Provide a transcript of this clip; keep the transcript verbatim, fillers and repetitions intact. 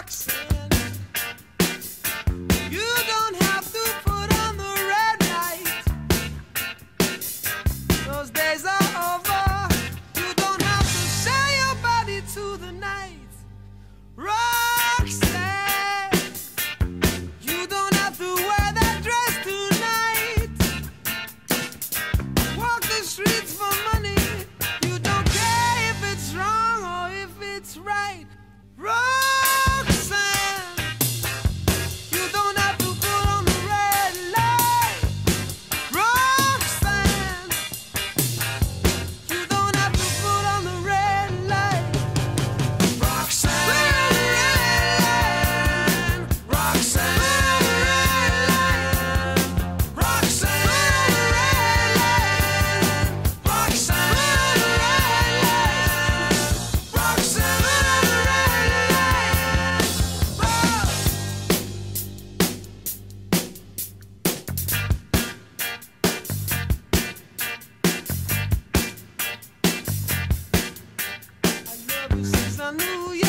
Roxanne, you don't have to put on the red light. Those days are over. You don't have to sell your body to the night. Roxanne, you don't have to wear that dress tonight. Walk the streets for money. You don't care if it's wrong or if it's right. Roxanne, you don't have to put on the red light. Roxanne, you don't have to put on the red light. Roxanne, Roxanne, Roxanne, Roxanne, Roxanne, since I knew you.